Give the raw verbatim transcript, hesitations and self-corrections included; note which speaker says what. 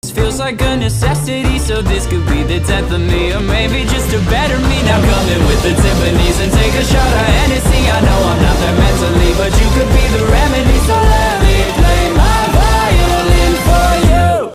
Speaker 1: Feels like a necessity, so this could be the death of me, or maybe just a better me. Now come in with the Tiffany's and take a shot. I